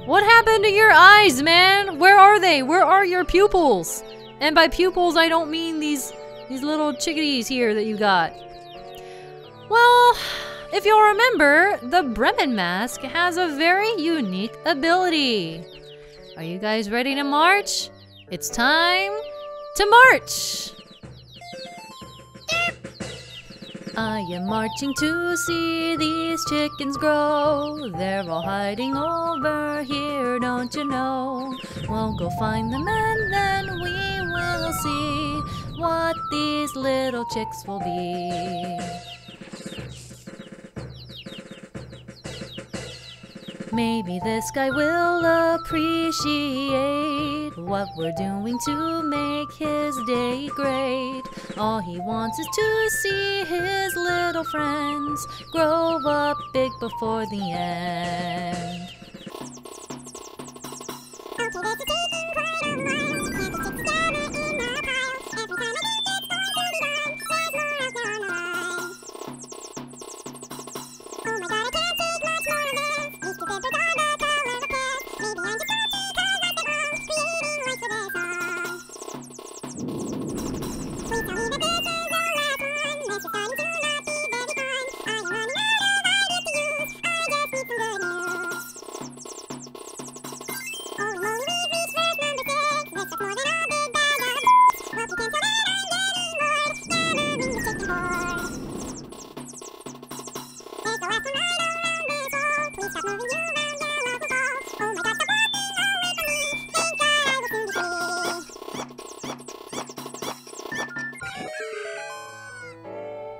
What happened to your eyes, man? Where are they? Where are your pupils? And by pupils, I don't mean these little chickadees here that you got. Well, if you'll remember, the Bremen mask has a very unique ability. Are you guys ready to march? It's time to march! I am marching to see these chickens grow. They're all hiding over here, don't you know? We'll go find them and then we will see what these little chicks will be. Maybe this guy will appreciate what we're doing to make his day great. All he wants is to see his little friends grow up big before the end.